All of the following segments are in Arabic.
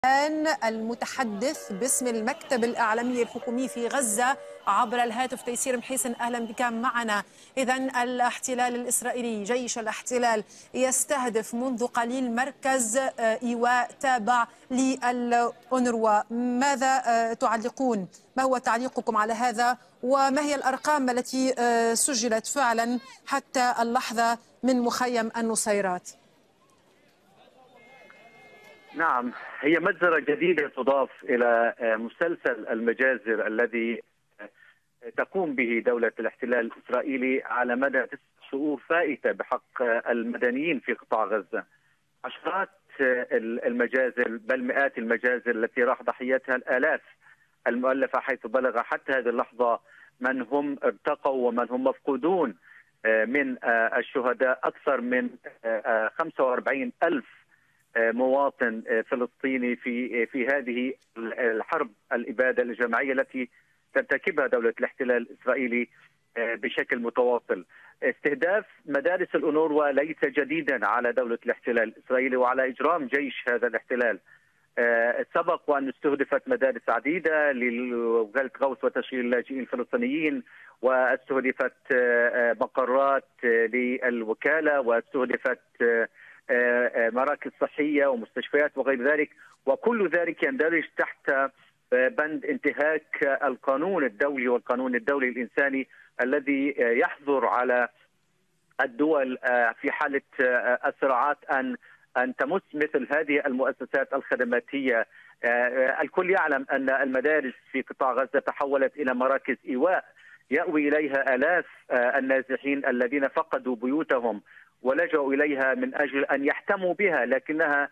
الآن المتحدث باسم المكتب الإعلامي الحكومي في غزة عبر الهاتف تيسير محيسن، أهلا بك معنا. إذن الاحتلال الإسرائيلي، جيش الاحتلال، يستهدف منذ قليل مركز إيواء تابع للأونروا. ماذا تعلقون؟ ما هو تعليقكم على هذا؟ وما هي الأرقام التي سجلت فعلا حتى اللحظة من مخيم النصيرات؟ نعم، هي مجزرة جديدة تضاف إلى مسلسل المجازر الذي تقوم به دولة الاحتلال الإسرائيلي على مدى 9 شهور فائتة بحق المدنيين في قطاع غزة. عشرات المجازر بل مئات المجازر التي راح ضحيتها الآلاف المؤلفة، حيث بلغ حتى هذه اللحظة من هم ارتقوا ومن هم مفقودون من الشهداء أكثر من 45 ألف مواطن فلسطيني في هذه الحرب الإبادة الجماعية التي ترتكبها دولة الاحتلال الإسرائيلي بشكل متواصل. استهداف مدارس الأونروا ليس جديدا على دولة الاحتلال الإسرائيلي وعلى إجرام جيش هذا الاحتلال. سبق وأن استهدفت مدارس عديدة لوكالة غوث وتشغيل اللاجئين الفلسطينيين، واستهدفت مقرات للوكالة، واستهدفت مراكز صحية ومستشفيات وغير ذلك، وكل ذلك يندرج تحت بند انتهاك القانون الدولي والقانون الدولي الإنساني الذي يحظر على الدول في حالة الصراعات أن تمس مثل هذه المؤسسات الخدماتية. الكل يعلم أن المدارس في قطاع غزة تحولت إلى مراكز إيواء يأوي إليها آلاف النازحين الذين فقدوا بيوتهم ولجأوا إليها من أجل أن يحتموا بها، لكنها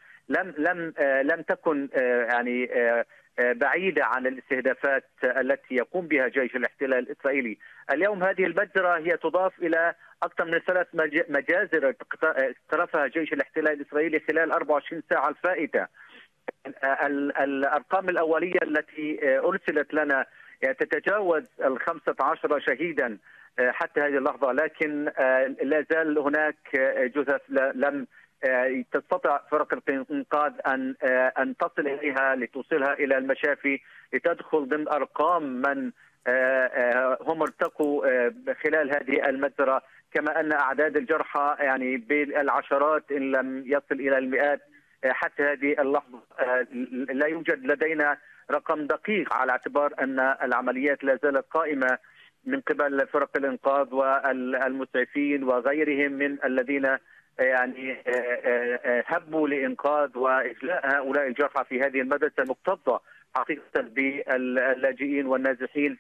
لم تكن يعني بعيدة عن الاستهدافات التي يقوم بها جيش الاحتلال الإسرائيلي. اليوم هذه المجزرة هي تضاف إلى أكثر من 3 مجازر اقترفها جيش الاحتلال الإسرائيلي خلال 24 ساعة الفائتة. الأرقام الأولية التي أرسلت لنا تتجاوز 15 شهيدا حتى هذه اللحظة، لكن لا زال هناك جثث لم تستطع فرق الإنقاذ أن تصل إليها لتوصلها إلى المشافي لتدخل ضمن أرقام من هم ارتقوا خلال هذه المجزرة، كما أن أعداد الجرحى يعني بالعشرات إن لم يصل إلى المئات حتى هذه اللحظة. لا يوجد لدينا رقم دقيق على اعتبار أن العمليات لا زالت قائمة من قبل فرق الإنقاذ والمسعفين وغيرهم من الذين يعني هبوا لإنقاذ وإجلاء هؤلاء الجرحى في هذه المدرسة المكتظة حقيقة باللاجئين والنازحين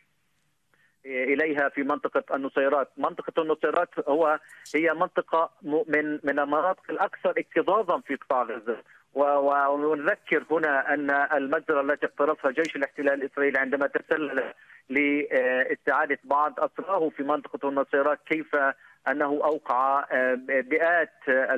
إليها في منطقة النصيرات. منطقة النصيرات هي منطقة من المناطق الأكثر اكتظاظا في قطاع غزة، ونذكر هنا أن المجزرة التي اقترفها جيش الاحتلال الإسرائيلي عندما تسلل لاستعادة بعض أسراه في منطقة النصيرات، كيف أنه أوقع مئات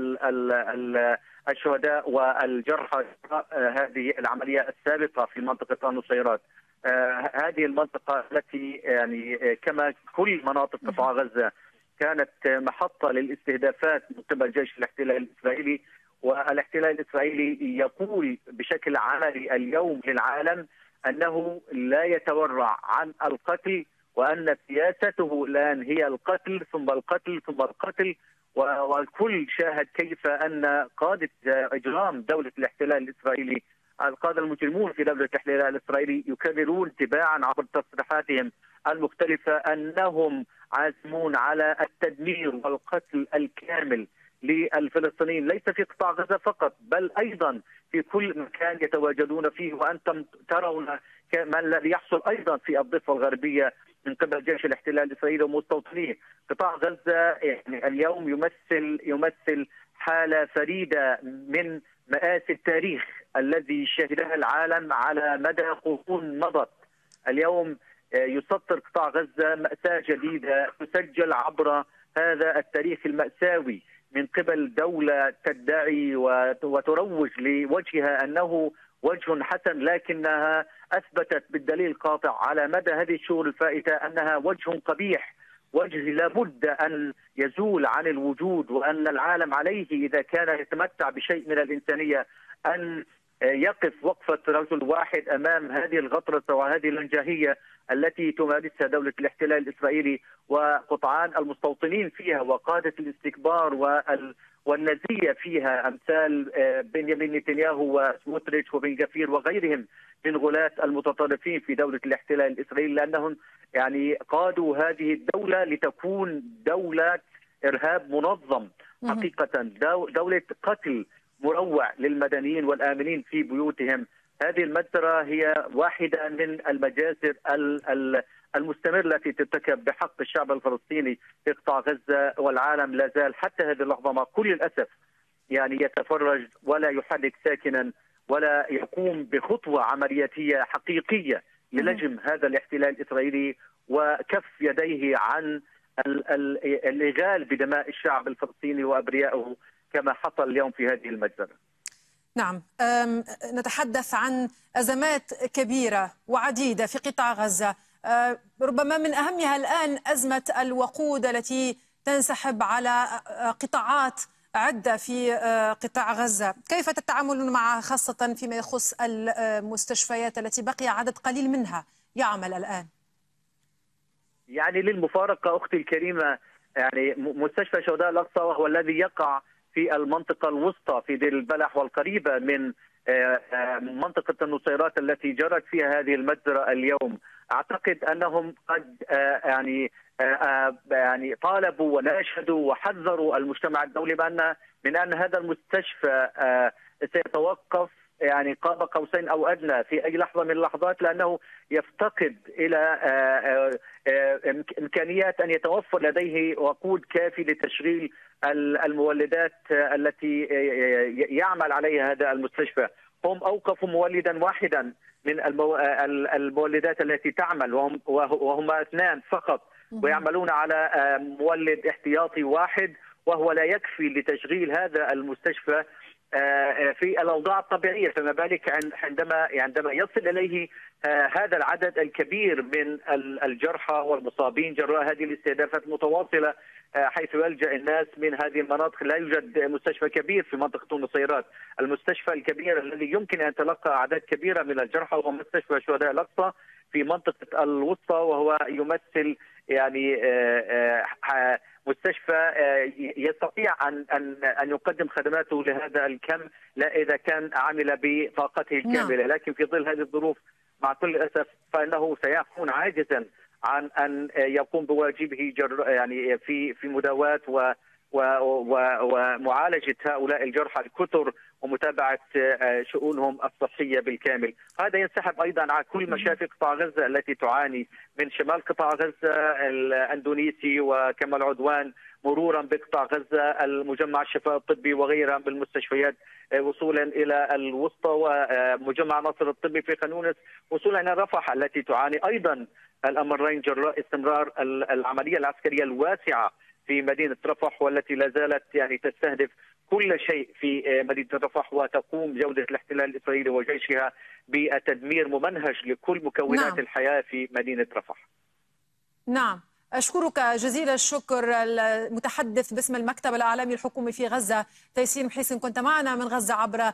الشهداء والجرحى هذه العملية السابقة في منطقة النصيرات. هذه المنطقة التي يعني كما كل مناطق قطاع غزة كانت محطة للاستهدافات من قبل جيش الاحتلال الإسرائيلي، والاحتلال الإسرائيلي يقول بشكل عملي اليوم للعالم أنه لا يتورع عن القتل، وأن سياسته الآن هي القتل ثم القتل ثم القتل. والكل شاهد كيف أن قادة إجرام دولة الاحتلال الإسرائيلي، القادة المجرمون في دولة الاحتلال الإسرائيلي، يكررون تباعا عبر تصريحاتهم المختلفة أنهم عازمون على التدمير والقتل الكامل للفلسطينيين، ليس في قطاع غزة فقط بل أيضا في كل مكان يتواجدون فيه. وأنتم ترون ما الذي يحصل أيضا في الضفة الغربية من قبل جيش الاحتلال الإسرائيلي ومستوطنيه. قطاع غزة يعني اليوم يمثل حالة فريدة من مآسي التاريخ الذي شهدها العالم على مدى قرون مضت. اليوم يسطر قطاع غزة مأساة جديدة تسجل عبر هذا التاريخ المأساوي من قبل دولة تدعي وتروج لوجهها أنه وجه حسن، لكنها أثبتت بالدليل القاطع على مدى هذه الشهور الفائتة أنها وجه قبيح، وجه لابد أن يزول عن الوجود، وأن العالم عليه إذا كان يتمتع بشيء من الإنسانية أن يقف وقفة رجل واحد أمام هذه الغطرسة وهذه الانجاهية التي تمارسها دولة الاحتلال الإسرائيلي وقطعان المستوطنين فيها وقادة الاستكبار والنزية فيها أمثال بنيامين نتنياهو وسموتريتش وبن غفير وغيرهم من غلاة المتطرفين في دولة الاحتلال الإسرائيلي، لأنهم يعني قادوا هذه الدولة لتكون دولة إرهاب منظم حقيقة، دولة قتل مروع للمدنيين والآمنين في بيوتهم. هذه المجزرة هي واحدة من المجازر المستمرة التي ترتكب بحق الشعب الفلسطيني في قطاع غزة، والعالم لا زال حتى هذه اللحظة مع كل الأسف يعني يتفرج ولا يحرك ساكنا ولا يقوم بخطوة عملياتية حقيقية للجم هذا الاحتلال الإسرائيلي وكف يديه عن الإغال بدماء الشعب الفلسطيني وأبريائه كما حصل اليوم في هذه المجزرة. نعم، نتحدث عن أزمات كبيرة وعديدة في قطاع غزة، ربما من أهمها الآن أزمة الوقود التي تنسحب على قطاعات عدة في قطاع غزة. كيف تتعاملون معها خاصة فيما يخص المستشفيات التي بقي عدد قليل منها يعمل الآن؟ يعني للمفارقة أختي الكريمة، يعني مستشفى شهداء الأقصى وهو الذي يقع في المنطقة الوسطى في دير البلح والقريبة من منطقة النصيرات التي جرت فيها هذه المجزرة اليوم. أعتقد أنهم قد يعني طالبوا وناشدوا وحذروا المجتمع الدولي من أن هذا المستشفى سيتوقف يعني قاب قوسين أو أدنى في أي لحظة من اللحظات، لأنه يفتقد إلى إمكانيات أن يتوفر لديه وقود كافي لتشغيل المولدات التي يعمل عليها هذا المستشفى. هم أوقفوا مولدا واحدا من المولدات التي تعمل وهم اثنان فقط، ويعملون على مولد احتياطي واحد وهو لا يكفي لتشغيل هذا المستشفى في الأوضاع الطبيعية، فما بالك عندما يصل إليه هذا العدد الكبير من الجرحى والمصابين جراء هذه الاستهدافات المتواصلة، حيث يلجأ الناس من هذه المناطق. لا يوجد مستشفى كبير في منطقة النصيرات. المستشفى الكبير الذي يمكن أن يتلقى أعداد كبيرة من الجرحى هو مستشفى شهداء الأقصى في منطقة الوسطى، وهو يمثل يعني مستشفى يستطيع أن يقدم خدماته لهذا الكم لا إذا كان عمل بطاقته الكاملة. لكن في ظل هذه الظروف مع كل الأسف فإنه سيكون عاجزا عن أن يقوم بواجبه يعني في مداواة ومعالجة هؤلاء الجرحى الكثر ومتابعة شؤونهم الصحية بالكامل. هذا ينسحب أيضا على كل مشافي قطاع غزة التي تعاني من شمال قطاع غزة الأندونيسي وكمال عدوان، مرورا بقطاع غزة المجمع الشفاء الطبي وغيرها من المستشفيات، وصولا إلى الوسطى ومجمع ناصر الطبي في خانونس، وصولا إلى رفح التي تعاني أيضا الأمرين جراء استمرار العملية العسكرية الواسعة في مدينة رفح، والتي لا زالت يعني تستهدف كل شيء في مدينة رفح، وتقوم جودة الاحتلال الإسرائيلي وجيشها بتدمير ممنهج لكل مكونات الحياة في مدينة رفح. نعم، أشكرك جزيل الشكر المتحدث باسم المكتب الإعلامي الحكومي في غزة تيسير محيسن، كنت معنا من غزة عبر